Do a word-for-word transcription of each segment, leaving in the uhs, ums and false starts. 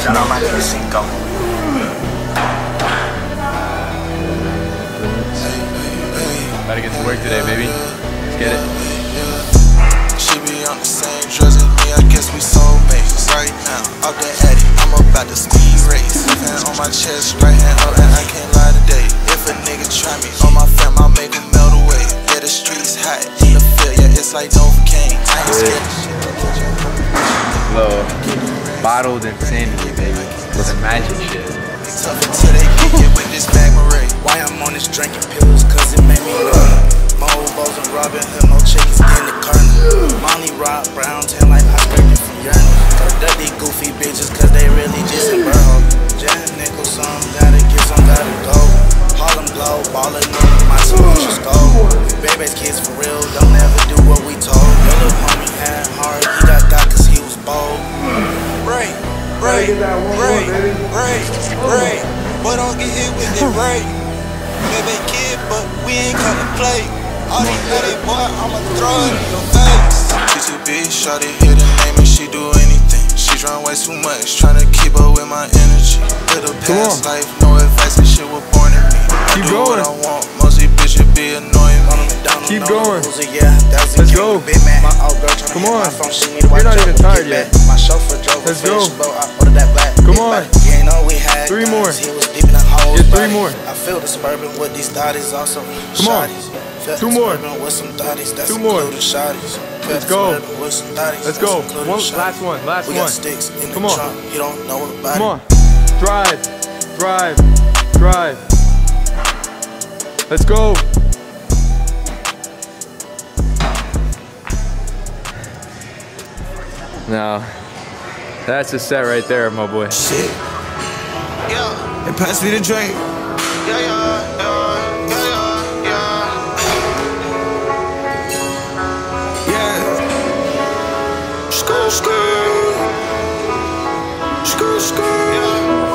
Shout out my nigga Cinco. Gotta get to work today, baby. Let's get it. She be on the same drugs as me, I guess we soulmates. Right now, out there at it, I'm about to speed race. Left hand on my chest, right hand up, and I can't lie today. If a nigga try me on my fam, I'll make him melt away. Yeah, the streets hot in the field, yeah, it's like Novocaine. I ain't scared of shit. Little bottled insanity, baby. With the magic shit. Tough until they get hit with this Magmaray. Why I'm on this drinking pills, cause it made me love. My old balls and Robin Hood, no chickens in the corner. Molly Rock, Brown, tan like I scraped from yearning. Gotta duck these goofy bitches, cause they really just a burrow. Jack Nicholson, gotta get some, gotta go. Harlem glow, ballin' on my solutions go. Baby's kids for real, don't ever do what we told. Your little homie had heart, he got got cause he was bold. Ray, Ray, Ray, Ray, Ray. Boy, don't get hit with it, Ray. Baby kid, but we ain't come to play. All these ladies, boy, I'ma throw it in your face. She too big, shawty hear the name and she do anything. She drunk way too much, tryna keep up with my energy. Little past life, no advice, and shit was born in me. I Keep do going. what I want, most these bitches be annoying me. Keep going. Yeah, that's Let's go. Big man. My old girl tryna Come hit on. my phone, she need to watch You're not out even when we tired get yet. back. My chauffeur drove a Let's go. fish boat, I ordered that black. Come big on. back. You ain't know we had Three guns. more. He was deep in the holes. Get three more. I feel the suburban with these thotties also. Come on. Felt Two the more. Suburban with some thotties, that's Two more. including shotties. Felt Let's the go. Suburban with some thotties, Let's that's go. including One, shotties. last one, last we one. got sticks in Come the on. trunk. You don't know about Come it. on. Drive. Drive. Drive. Let's go. Now, that's a set right there, my boy. Shit. Yeah. They pass me the drink. Yeah, yeah, yeah, yeah, yeah, yeah. Skr, skr. Skr, skr. Yeah.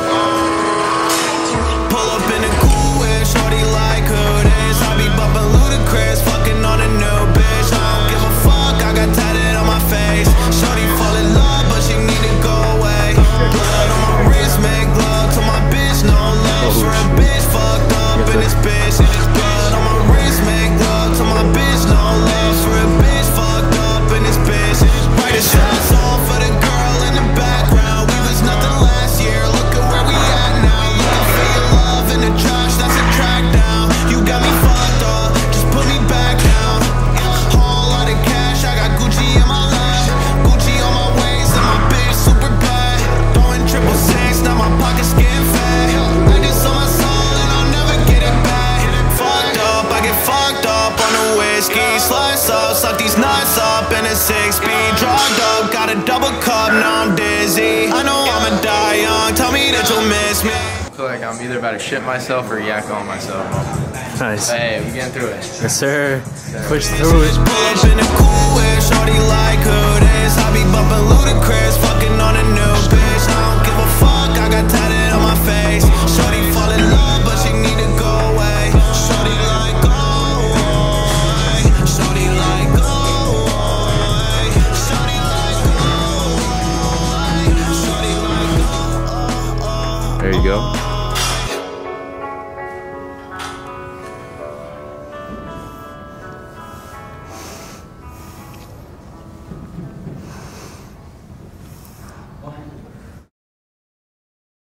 Pull up in a cool way, shorty like who this. I be bumpin' Ludacris, fucking on a new bitch. I don't give a fuck, I got tatted on my face. Shorty fall in love, but she need to go away. Blood on my wrist, make love to my bitch. No love for a bitch, fucked up in this bitch. Blood on my wrist, make love to my bitch. No love for a bitch, fucked up in this bitch. Write a shot song for the girl in the background. We was nothing last year, look at where we at now. Looking for your love in the trash, that's a track down. You got me fucked up, just put me back down. Whole lot of cash, I got Gucci in my lap. Gucci on my waist and my bitch super bad. Throwing triple six, now my pockets getting fat. I just sold my soul and I'll never get it back. Fucked up, I get fucked up on the whiskey. Slice up, suck these nuts up in a six speed. Drugged up, got a double cup, now I'm dizzy. I know I'ma die young, tell me that you'll miss me. I feel like I'm either about to shit myself or yak on myself. Nice. But hey, we getting through it. Yes, sir. Push through it. Pull up in a cool way, shorty like who this. I be bumpin' Ludacris, fucking on a new bitch. I don't give a fuck, I got tatted on my face. Shorty fall in love, but she need to go away. Shorty like go away. Shorty like go away. Shorty like go away. Shorty like go away. There you go.